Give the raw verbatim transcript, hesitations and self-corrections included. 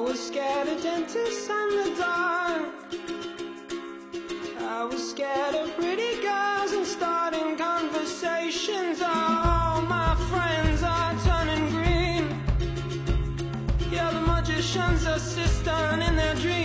was scared of dentists and the dark. I was scared of pretty girls and starting conversations. All my friends are turning green. Yeah, the magician's assistant in their dreams.